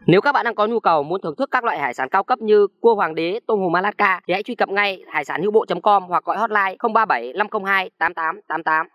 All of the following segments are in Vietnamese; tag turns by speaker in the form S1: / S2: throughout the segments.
S1: Nếu các bạn đang có nhu cầu muốn thưởng thức các loại hải sản cao cấp như cua hoàng đế, tôm hùm Alaska thì hãy truy cập ngay hải sản hữu bộ.com hoặc gọi hotline 037 502 8888.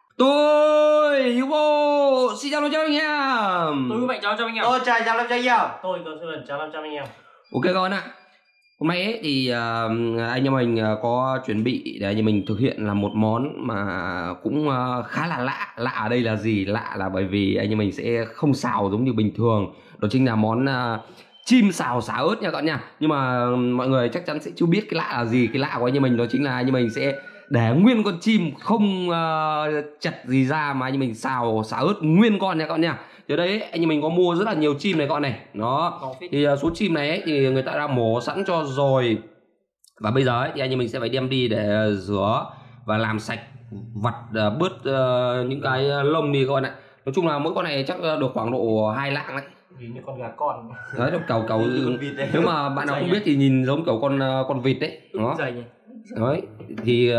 S2: Tôi Hữu Bộ xin chào anh em.
S3: Tôi Mạnh chào anh em.
S4: Tôi chào anh em.
S3: Tôi chào anh em.
S2: Ok các bạn ạ. Hôm nay ấy, thì anh em mình có chuẩn bị để anh em mình thực hiện là một món mà cũng khá là lạ. Lạ ở đây là gì? Lạ là bởi vì anh em mình sẽ không xào giống như bình thường. Đó chính là món chim xào xả ớt nha các bạn nha. Nhưng mà mọi người chắc chắn sẽ chưa biết cái lạ là gì. Cái lạ của anh em mình đó chính là anh em mình sẽ để nguyên con chim không chặt gì ra mà anh em mình xào xả ớt nguyên con nha các bạn nha. Ở đây ấy, anh em mình có mua rất là nhiều chim này các bạn này. Đó. Thì số chim này ấy, thì người ta đã mổ sẵn cho rồi. Và bây giờ ấy, thì anh em mình sẽ phải đem đi để rửa và làm sạch, vặt bớt những cái lông đi các bạn ạ. Nói chung là mỗi con này chắc được khoảng độ 2 lạng đấy.
S3: Nhìn như con gà con.
S2: Đấy, cầu nếu mà bạn nào không biết thì nhìn giống kiểu con vịt đấy. Đó. Đấy, thì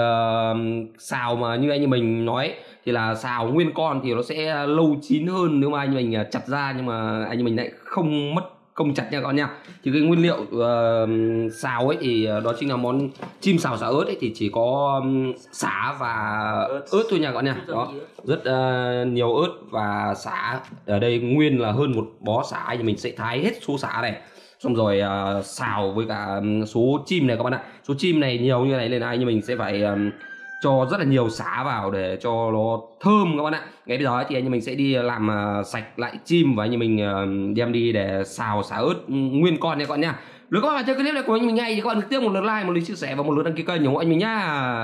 S2: xào mà như anh em mình nói thì là xào nguyên con thì nó sẽ lâu chín hơn nếu mà anh mình chặt ra, nhưng mà anh em mình lại không mất công chặt nha các bạn nha. Thì cái nguyên liệu xào ấy thì đó chính là món chim xào xả ớt ấy, thì chỉ có sả và ớt thôi nha các bạn nha. Đó, rất nhiều ớt và sả. Ở đây nguyên là hơn một bó sả, anh mình sẽ thái hết số sả này, xong rồi xào với cả số chim này các bạn ạ. Số chim này nhiều như này nên là anh mình sẽ phải cho rất là nhiều sả vào để cho nó thơm các bạn ạ. Ngay bây giờ ấy, thì anh mình sẽ đi làm sạch lại chim và anh mình đem đi để xào xả ớt nguyên con nha các bạn nha. Nếu các bạn chơi clip này của anh mình ngay thì các bạn tiếp một lượt like, một lượt chia sẻ và một lượt đăng ký kênh ủng hộ anh mình nhá.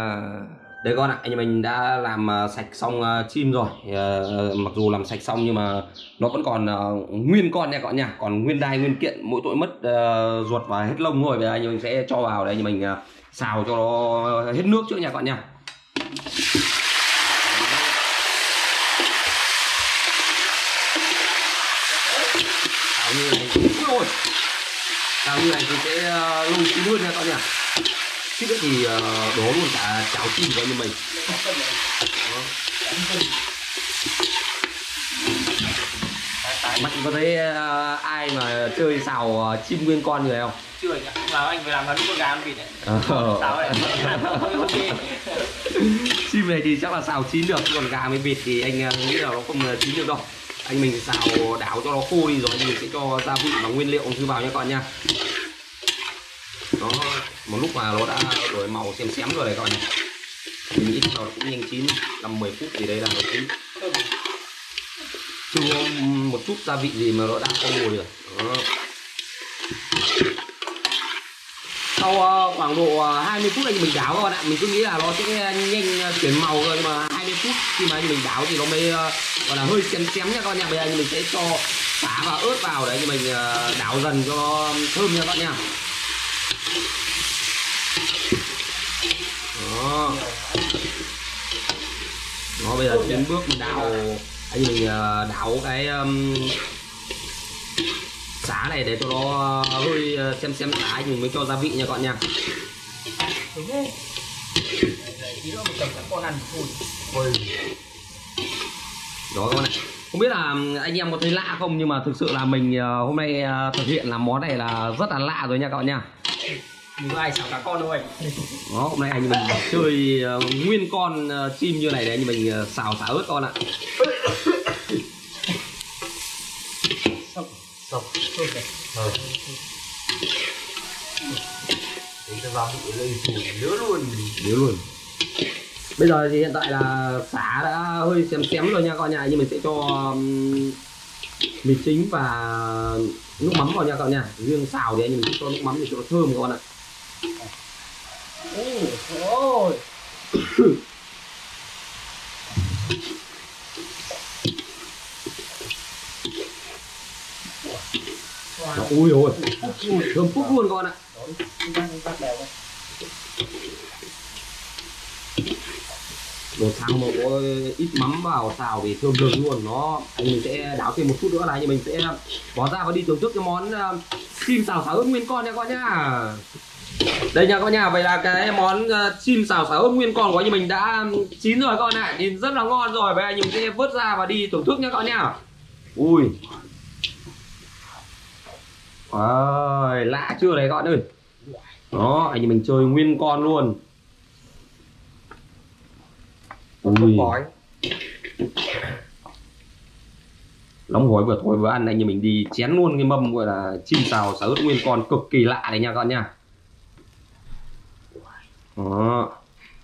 S2: Đây các bạn ạ, anh mình đã làm sạch xong chim rồi. Mặc dù làm sạch xong nhưng mà nó vẫn còn nguyên con nha các bạn nha, còn nguyên đai nguyên kiện, mỗi tội mất ruột và hết lông thôi. Bây giờ anh mình sẽ cho vào để anh mình xào cho nó hết nước trước nha các bạn nha. Xào như này, ôi, xào như này thì sẽ lâu chín hơn nha các bạn nha. Chút nữa thì đổ luôn cả cháo chim của anh em mình. Bạn có thấy ai mà chơi xào chim nguyên con người không?
S3: Chưa nhỉ? Là anh phải làm hắn con gà ăn vịt đấy. Xào này.
S2: Chim này thì chắc là xào chín được, còn gà với vịt thì anh nghĩ là nó không chín được đâu. Anh mình xào đảo cho nó khô đi rồi anh mình sẽ cho gia vị và nguyên liệu thứ vào nha các bạn nha. Đó, một lúc mà nó đã đổi màu xém rồi này các bạn này. Mình nghĩ nó cũng nhanh chín, 5-10 phút gì đấy là nó chín. Chưa một chút gia vị gì mà nó đã có mùi rồi. Đó. Sau khoảng độ 20 phút anh mình đảo các bạn ạ. Mình cứ nghĩ là nó sẽ nhanh chuyển màu rồi, nhưng mà 20 phút khi mà anh mình đảo thì nó mới gọi là hơi xém nha các bạn nha. Bây giờ anh mình sẽ cho sả và ớt vào để anh mình đảo dần cho nó thơm nha các bạn nha. Đó, bây giờ đến bước mình đảo, anh mình đảo cái sả này để cho nó hơi xem sả, anh mình mới cho gia vị nha các bạn nha. Đó các bạn này. Không biết là anh em có thấy lạ không, nhưng mà thực sự là mình hôm nay thực hiện làm món này là rất là lạ rồi nha các bạn nha.
S3: Mình có ai xào cá con đâu anh.
S2: Đó, hôm nay anh mình chơi nguyên con chim như này để anh mình xào xả ớt con ạ.
S4: Sọc thôi kìa. Đấy cái gia vị đây thì nhớ luôn.
S2: Bây giờ thì hiện tại là sả đã hơi xém rồi nha các bạn nha, nhưng mình sẽ cho mì chính và nước mắm vào nha các bạn nha. Riêng xào thì anh mình sẽ cho nước mắm để cho nó thơm các bạn ạ.
S3: Ôi.
S2: Ui ôi, thơm phúc luôn các bạn ạ. Đồ xào mà có ít mắm vào xào thì thơm lừng luôn. Nó anh mình sẽ đảo thêm một chút nữa là mình sẽ bỏ ra và đi thưởng thức cái món chim xào xả ớt nguyên con nha các bạn nhá. Đây nha các bạn nha, vậy là cái món chim xào xả ớt nguyên con của anh mình đã chín rồi các bạn ạ. Nhìn rất là ngon rồi. Bây giờ anh mình sẽ vớt ra và đi thưởng thức nha các bạn nha. Ui, Rồi, lạ chưa đấy các bạn ơi. Đó, anh mình chơi nguyên con luôn. Ui. Nóng hổi vừa thổi vừa ăn, anh như mình đi chén luôn cái mâm gọi là chim xào xả ớt nguyên con cực kỳ lạ đấy nha các bạn nha. Đó.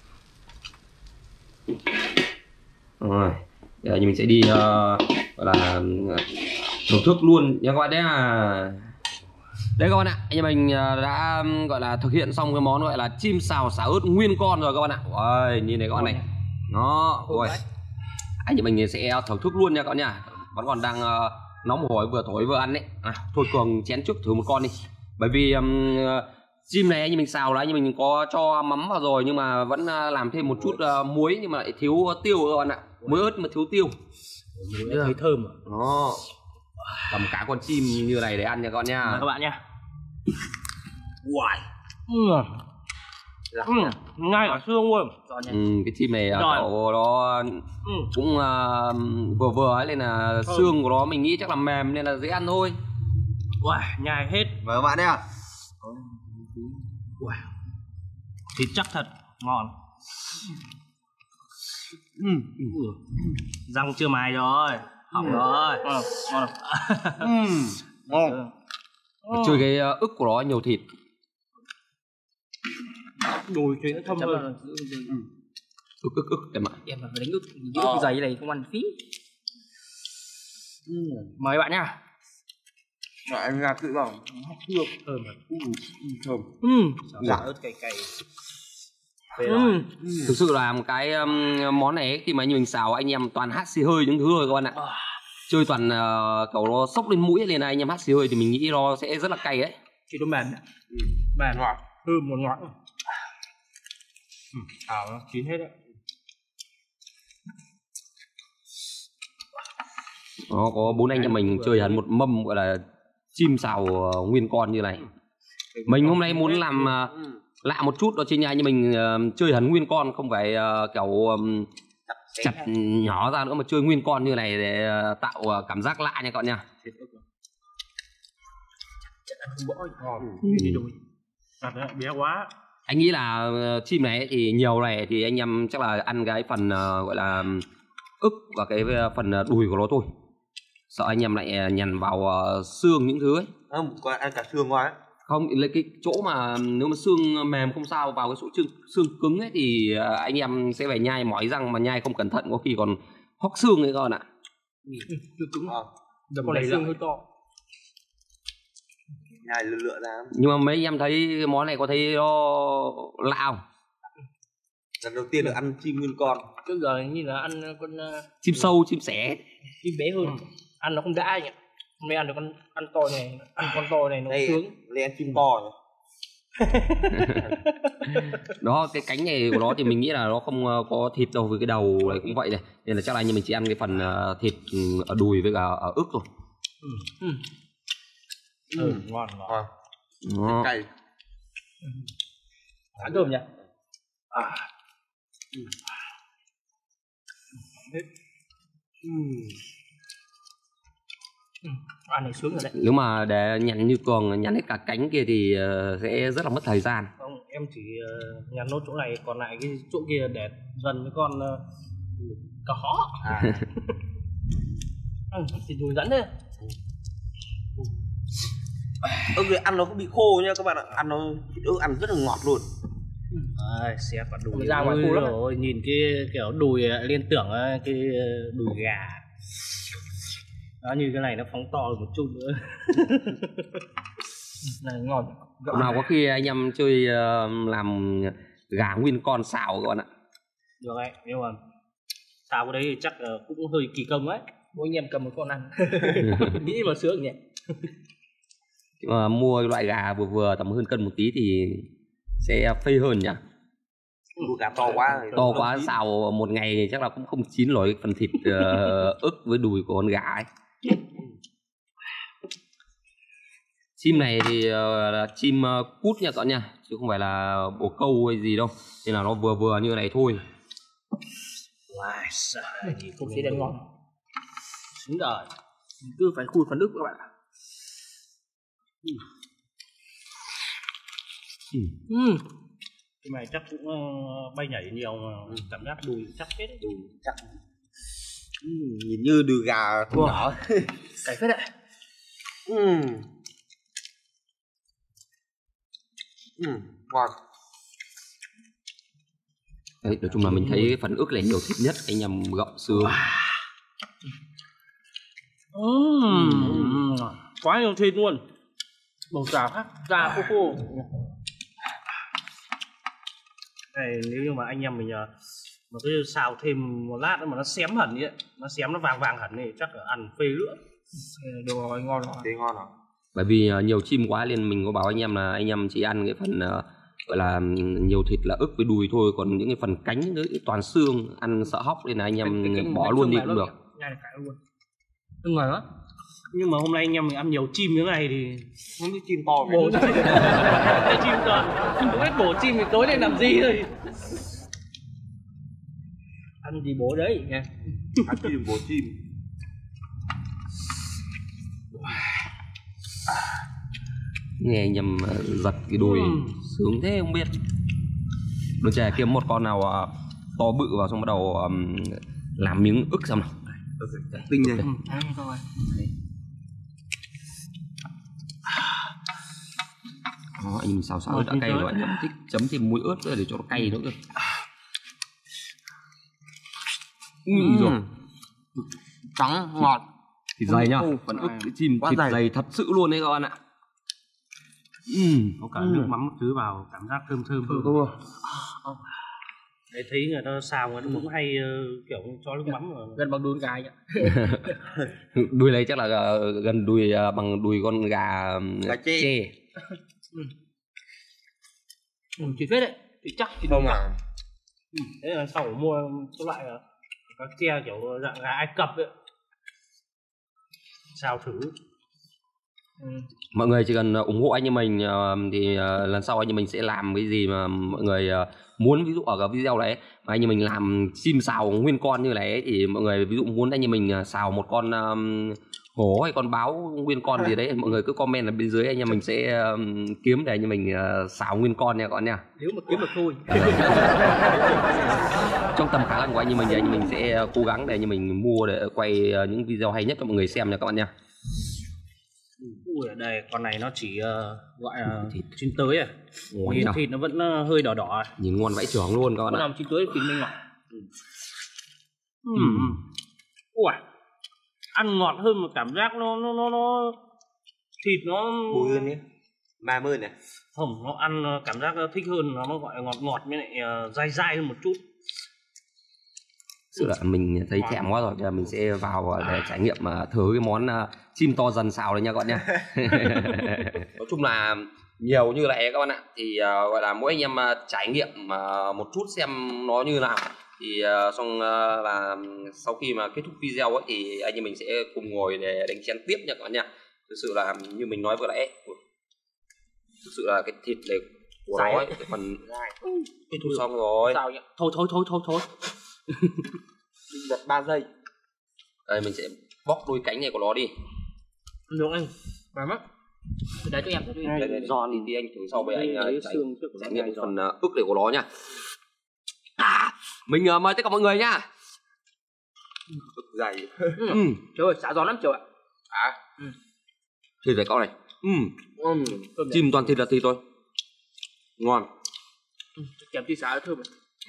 S2: Rồi, giờ mình sẽ đi gọi là thưởng thức luôn nha các bạn đấy. Đây các bạn ạ, anh mình đã gọi là thực hiện xong cái món gọi là chim xào xả ớt nguyên con rồi các bạn ạ. Ôi, nhìn này các bạn này. Nó, ôi. Anh mình sẽ thưởng thức luôn nha các bạn nha. Vẫn còn đang nóng hổi vừa thổi vừa ăn đấy. Thôi Cường chén trước thử một con đi. Bởi vì chim này anh mình xào là anh mình có cho mắm vào rồi, nhưng mà vẫn làm thêm một chút muối, nhưng mà lại thiếu tiêu các bạn ạ. Muối ớt mà thiếu tiêu.
S3: Thấy thơm.
S2: Đó. Cầm cả con chim như này để ăn nha các bạn nha.
S3: Các bạn nha. Wow. Ngay cả xương luôn.
S2: Cái chim này cậu nó cũng vừa vừa ấy, nên là xương của nó mình nghĩ chắc là mềm nên là dễ ăn thôi.
S3: Wow, nhai hết.
S4: Mời các bạn đấy à.
S3: Wow. Thịt chắc thật, ngon. Răng chưa mài rồi, hỏng rồi.
S4: Ngon.
S2: Chơi cái ức của nó nhiều thịt.
S3: Đùi thì nó thơm hơn.
S2: Ức em ạ.
S1: Em mà phải đánh ức dày này không ăn phí.
S3: Mời bạn nha.
S4: Anh ra tự lòng.
S3: Thơm.
S4: Thơm.
S3: Dạ. Ớt cay cay.
S2: Thực sự là một cái món này ấy, khi mà mình xào anh em toàn hát xì hơi những thứ rồi các bạn ạ. Chơi toàn cậu nó sốc lên mũi lên này, anh em hát xì hơi thì mình nghĩ nó sẽ rất là cay đấy.
S3: Chỉ nó mềm. Mềm ngọt. Thơm ngọt. Nó chín hết đấy.
S2: Nó có 4 anh em mình chơi hẳn một mâm gọi là chim xào nguyên con như này. Mình hôm nay muốn làm lạ một chút đó chính là như mình chơi hẳn nguyên con, không phải kiểu chặt nhỏ ra nữa mà chơi nguyên con như này để tạo cảm giác lạ nha các bạn nha.
S3: Bé quá.
S2: Anh nghĩ là chim này thì nhiều này thì anh em chắc là ăn cái phần gọi là ức và cái phần đùi của nó thôi. Sợ anh em lại nhằn vào xương những thứ ấy.
S4: Không, có ăn cả xương quá ấy.
S2: Không, lấy cái chỗ mà nếu mà xương mềm không sao, vào cái chỗ xương cứng ấy thì anh em sẽ phải nhai mỏi răng, mà nhai không cẩn thận có khi còn hóc xương ấy các bạn ạ.
S3: Xương cứng. Con này xương hơi to.
S4: Nhai lựa ra.
S2: Nhưng mà mấy anh em thấy cái món này có thấy nó lạ không?
S4: Lần đầu tiên được ăn chim nguyên con.
S3: Trước giờ như là ăn con
S2: Chim sâu, chim sẻ.
S3: chim bé hơn. Ăn nó không đã anh ạ. Hôm nay ăn được ăn to này, ăn con to này nó sướng.
S4: Đây ăn chim to nhỉ.
S2: Đó, cái cánh này của nó thì mình nghĩ là nó không có thịt đâu, với cái đầu này cũng vậy này, nên là chắc là anh mình chỉ ăn cái phần thịt ở đùi với cả ở ức thôi.
S3: Ngon.
S2: Đó.
S4: Cay.
S3: Ăn cơm nhỉ. Ăn này sướng rồi đấy.
S2: Nếu mà để nhằn như Cường nhằn hết cả cánh kia thì sẽ rất là mất thời gian.
S3: Không, em chỉ nhằn nốt chỗ này, còn lại cái chỗ kia để dần với con cá hó. Thì đùi dẫn đấy.
S4: Ăn nó cũng bị khô nha các bạn ạ. Ăn nó ăn rất là ngọt luôn.
S3: Xé quả đùi ra ngoài khô lắm rồi. Nhìn cái kiểu đùi liên tưởng cái đùi gà. Nó như cái này nó phóng to một chút nữa. Này ngon.
S2: Hôm nào có khi anh em chơi làm gà nguyên con xào các bạn ạ.
S3: Được đấy, nhưng mà xào cái đấy thì chắc cũng hơi kỳ công ấy. Mỗi anh em cầm một con ăn. Nghĩ mà sướng nhỉ.
S2: Mà mua loại gà vừa vừa tầm hơn cân một tí thì sẽ phê hơn nhỉ.
S4: Gà to quá.
S2: To quá xào một ngày thì chắc là cũng không chín nổi phần thịt ức với đùi của con gà ấy. Chim này thì là chim cút nha các bạn nha, chứ không phải là bồ câu hay gì đâu, nên là nó vừa vừa như này thôi.
S3: Wow, không thấy đang ngon. Xứng đời. Cứ phải khui phần ức các bạn. Cái này chắc cũng bay nhảy nhiều mà cảm giác đùi chắc hết đấy.
S4: Đùi chắc. Nhìn như đùi gà thu nhỏ.
S3: Cày phết đấy.
S4: Ngon.
S2: Đấy, nói chung là mình thấy phần ức này nhiều thịt nhất, anh nhầm gọng xương.
S3: Quá nhiều thịt luôn. Màu xào khác, da khô khô. Này nếu như mà anh em mình mà cứ xào thêm một lát nữa mà nó xém hẳn ấy, nó xém nó vàng vàng hẳn thì chắc là ăn phê nữa. Đồ rồi ngon rồi.
S4: Thế ngon rồi.
S2: Bởi vì nhiều chim quá nên mình có bảo anh em là anh em chỉ ăn cái phần gọi là nhiều thịt là ức với đùi thôi, còn những cái phần cánh nữa toàn xương ăn sợ hóc nên là anh em bỏ luôn đi cũng được.
S3: Nhai được cả luôn. Đừng ngờ đó. Nhưng mà hôm nay anh em mình ăn nhiều chim như thế này thì
S4: Không biết chim to
S3: bổ cái chim to, không biết bổ chim thì tối nay làm gì thôi. Ăn gì bố đấy nghe.
S4: ăn chim bổ chim.
S2: Nghe anh em giật cái đùi sướng thế không biết. Đôi trẻ kiếm một con nào to bự vào xong bắt đầu làm miếng ức xong nào.
S4: Tinh này.
S2: Đó, anh mình xào xào đã cay rồi, anh em thích chấm thêm muối ớt nữa để cho nó cay nữa cơ. Rồi.
S4: Trắng ngọt.
S2: Thịt dày nhá, phần ức cái chim thịt dày thật sự luôn đấy các bạn ạ.
S3: Có cả nước mắm một thứ vào cảm giác thơm thơm. Đấy, thấy người ta xào người ta cũng hay kiểu cho nước mắm vào. Gần bằng đuôi gà nhỉ.
S2: Đuôi này chắc là gần đuôi bằng đuôi con gà chê.
S3: Thịt phết đấy, thịt chắc thịt
S4: không à.
S3: Thế là sau mua số loại cá tre kiểu dạng gà Ai Cập ấy. Xào thử.
S2: Mọi người chỉ cần ủng hộ anh em mình thì lần sau anh em mình sẽ làm cái gì mà mọi người muốn. Ví dụ ở cái video này mà anh em mình làm chim xào nguyên con như này thì mọi người ví dụ muốn anh em mình xào một con hổ hay con báo nguyên con gì đấy, mọi người cứ comment ở bên dưới, anh em mình sẽ kiếm để anh em mình xào nguyên con nha các bạn nha.
S3: Nếu mà kiếm được thôi.
S2: Trong tầm khả năng của anh em mình thì anh em mình sẽ cố gắng để anh em mình mua để quay những video hay nhất cho mọi người xem nha các bạn nha.
S3: Ui, ở đây con này nó chỉ gọi là chín tới à. Nhìn thịt nó vẫn hơi đỏ đỏ.
S2: Nhìn ngon vãi chưởng luôn các bạn ạ.
S3: Làm chín tới thịt mình ngọt. Ui, ăn ngọt hơn mà cảm giác nó thịt nó
S4: Bùi hơn nhé. 30 này.
S3: không, nó ăn cảm giác thích hơn, nó gọi là ngọt ngọt với lại dai dai hơn một chút.
S2: Sự là mình thấy thèm quá rồi, bây giờ mình sẽ vào để trải nghiệm thử cái món chim to dần xào đấy nha các bạn nha. Nói chung là nhiều như này các bạn ạ, thì gọi là mỗi anh em trải nghiệm một chút xem nó như nào, thì xong là sau khi mà kết thúc video ấy thì anh em mình sẽ cùng ngồi để đánh chén tiếp nha các bạn nha. Thực sự là như mình nói vừa nãy, thực sự là cái thịt này của nó ấy, cái phần kết thúc xong rồi.
S3: Sao nhỉ? Thôi.
S4: Mình giật 3 giây.
S2: Đây mình sẽ bóc đôi cánh này của nó đi.
S3: Được anh, bám á. Đấy cho em cho
S2: đây, giòn thì anh thử sau với anh trải nghiệm phần ức này của nó nha. Mình mời tất cả mọi người nha.
S4: Ức dày.
S3: Trời ơi, xả giòn lắm trời ạ.
S2: Thịt này con này. Chim toàn thịt là thịt thôi. Ngon.
S3: Kèm tí xả thơm.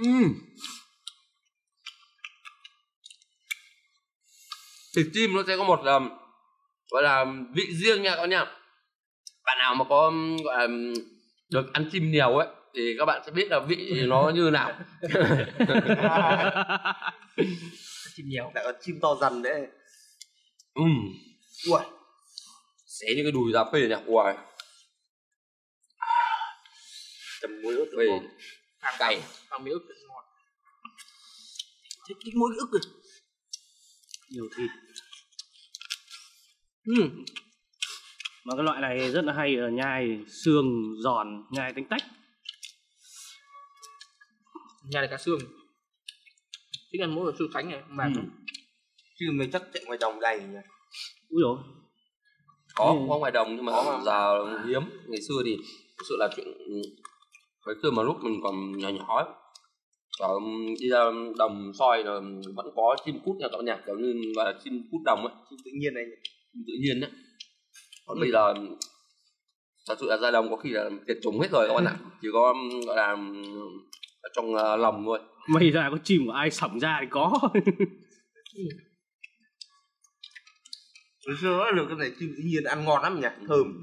S2: Thịt chim nó sẽ có một gọi là vị riêng nha các bạn nha. Bạn nào mà có gọi là được ăn chim nhiều ấy thì các bạn sẽ biết là vị nó như nào.
S3: Chim nhiều.
S4: Lại có chim to dần đấy.
S2: Ui. Xé những cái đùi ra phê nhỉ. Ui.
S4: Chấm muối ớt
S2: phê. Cay.
S3: Ăn miếng ức ngọt. Thích cái muối ức rồi. Nhiều thịt. Mà cái loại này rất là hay ở nhai xương giòn, nhai tanh tách. Nhai được cả xương. Thích ăn mỗi là xương sánh này, mềm lắm.
S4: Chứ mình chắc chạy ngoài đồng đầy nhỉ.
S3: Úi dồi.
S2: có ngoài đồng, nhưng mà giờ hiếm. Ngày xưa thì thực sự là chuyện hồi xưa mà lúc mình còn nhỏ nhỏ ấy, đi ra đồng soi là vẫn có chim cút nha cậu nhỉ, kiểu như là chim cút đồng ấy,
S4: chim tự nhiên này,
S2: chim tự nhiên đấy. Còn bây giờ thật sự là ra đồng có khi là tuyệt chủng hết rồi các bạn ạ, chỉ có gọi là ở trong lồng thôi.
S3: May ra có chim của ai sổng ra thì có.
S4: Hồi xưa được cái này chim tự nhiên ăn ngon lắm nhỉ, thơm.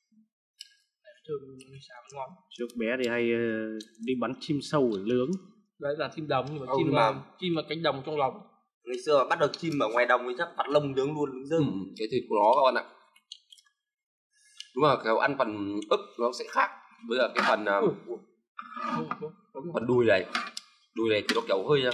S3: Sao ngon. Trước bé thì hay đi bắn chim sâu ở lướng.
S5: Đấy là chim đồng, nhưng mà chim mà cánh đồng trong lòng.
S4: Ngày xưa bắt được chim ở ngoài đồng thì chắc vặt lông nướng luôn đứng dưng.
S2: Cái thịt của nó các bạn ạ. Đúng là kiểu ăn phần ức nó sẽ khác với là cái phần đùi này thì nó kiểu hơi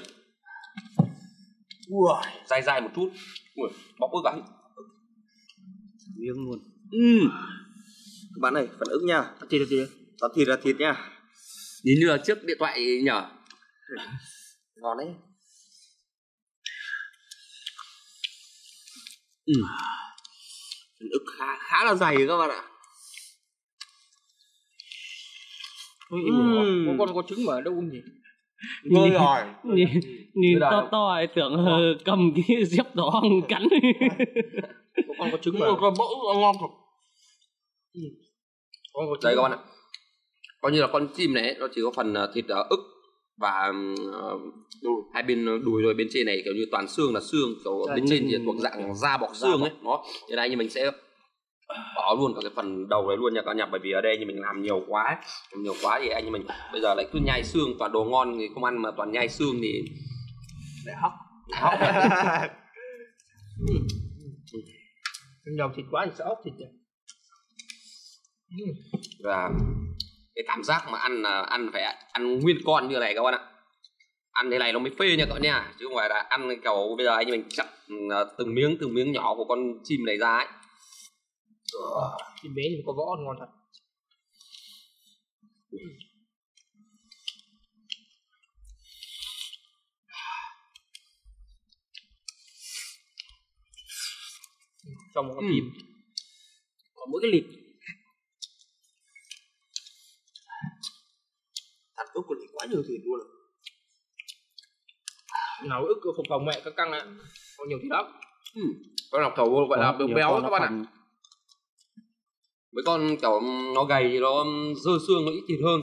S2: dai một chút. Ui, bóc ức cả
S3: miếng luôn.
S4: Các bạn ơi, phần ức nha. Thịt là thịt nha.
S2: Nhìn như là chiếc điện thoại nhở.
S4: Ngon đấy. Phần ức khá là dày các bạn ạ.
S5: Con có trứng mà ở đâu không nhỉ?
S4: Vơi rồi.
S3: Nhìn to ấy tưởng cầm cái dép đó cắn.
S5: Con có trứng mà.
S4: Con bỗng ngon thật.
S2: Đây các bạn ạ. Coi như là con chim này nó chỉ có phần thịt ức và hai bên đùi rồi, bên trên này kiểu như toàn xương là xương, kiểu bên trên thì thuộc dạng da bọc xương ấy. Đó. Thế này như mình sẽ bỏ luôn cả cái phần đầu này luôn nha các nhà, bởi vì ở đây như mình làm nhiều quá thì anh như mình bây giờ lại cứ nhai xương, toàn đồ ngon thì không ăn mà toàn nhai xương thì
S5: để hóc. Nhiều thịt quá thì sẽ ốc thịt nhỉ.
S2: Và cái cảm giác mà ăn phải ăn nguyên con như này các bạn ạ, ăn thế này nó mới phê nha các bạn nha, chứ không phải là ăn kiểu bây giờ anh mình chặt từng miếng nhỏ của con chim này ra ấy.
S5: Chim bé thì có võ ngon thật. Trong một con chim có mỗi cái lịt.
S4: Thật ức còn quá nhiều thịt luôn.
S5: Nào ức của phòng mẹ các căng ạ, có nhiều thịt lắm.
S2: Con nào kiểu gọi là béo các bạn ạ. Mấy con kiểu nó gầy thì nó dơ xương, nó ít thịt hơn.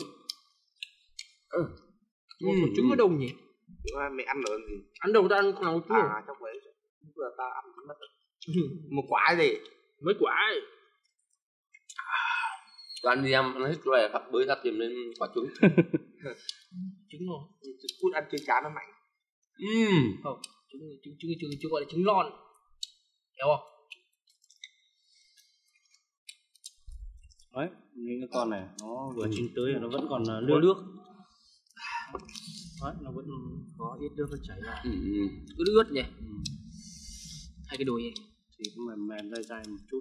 S5: Còn trứng ở đâu nhỉ?
S4: Mẹ ăn ở gì?
S5: Ăn đâu ta ăn con nào chưa?
S4: Trong đấy vừa ta ăn mất một quả gì?
S5: Mấy quả ấy.
S2: Ăn đi em, nó hết rồi thật bới ra tìm lên quả trứng.
S5: Trứng ngon.
S4: Trứng cút ăn chơi cá nó mạnh.
S5: Không, trứng gọi là trứng lon. Hiểu không?
S3: Đấy, những cái con này nó vừa chín tới nó vẫn còn lưa nước. Đấy, nó vẫn có ít nước nó chảy ra.
S5: Cứ ướt nhỉ. Hai cái đùi này
S3: thì cũng mềm dai một chút.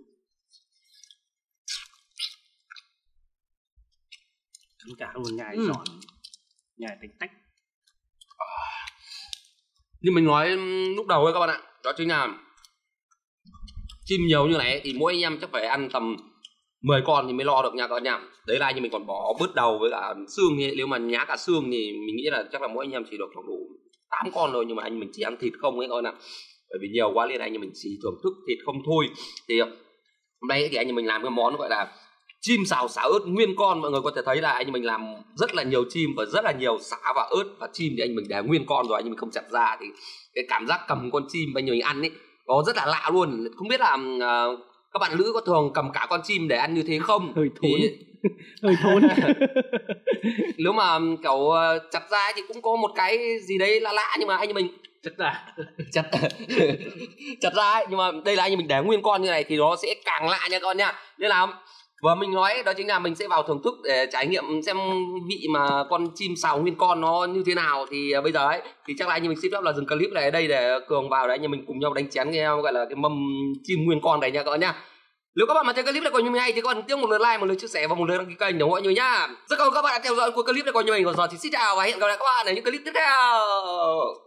S3: Cắn cả luôn, nhai giòn, nhai tách tách.
S2: Như mình nói lúc đầu ấy các bạn ạ, đó chính là chim nhiều như này thì mỗi anh em chắc phải ăn tầm 10 con thì mới lo được nha các bạn nhá. Đấy là như mình còn bỏ bớt đầu với cả xương ấy. Nếu mà nhá cả xương thì mình nghĩ là chắc là mỗi anh em chỉ được khoảng đủ 8 con thôi, nhưng mà anh mình chỉ ăn thịt không ấy các bạn ạ. Bởi vì nhiều quá nên anh mình chỉ thưởng thức thịt không thôi. Thì hôm nay thì anh mình làm cái món gọi là chim xào xả ớt nguyên con. Mọi người có thể thấy là anh mình làm rất là nhiều chim và rất là nhiều xả và ớt, và chim thì anh mình để nguyên con rồi, anh mình không chặt ra, thì cái cảm giác cầm con chim anh mình ăn ấy có rất là lạ luôn. Không biết là các bạn nữ có thường cầm cả con chim để ăn như thế không?
S3: Hơi thốn.
S2: Hơi thốn. Nếu mà kiểu chặt ra thì cũng có một cái gì đấy lạ lạ, nhưng mà anh mình chặt ra ấy, nhưng mà đây là anh mình để nguyên con như này thì nó sẽ càng lạ nha các bạn nha. Nên là vừa mình nói đó chính là mình sẽ vào thưởng thức để trải nghiệm xem vị mà con chim xào nguyên con nó như thế nào. Thì bây giờ ấy thì chắc là anh mình xin phép là dừng clip này ở đây để Cường vào đấy anh mình cùng nhau đánh chén cái gọi là cái mâm chim nguyên con này nha các bạn nhá. Nếu các bạn mà thấy clip này có như mình hay thì các bạn tiếc một lượt like, một lượt chia sẻ và một lượt đăng ký kênh để ủng hộ như nhá. Rất cảm ơn các bạn đã theo dõi cuối clip này của mình. Còn giờ thì xin chào và hẹn gặp lại các bạn ở những clip tiếp theo.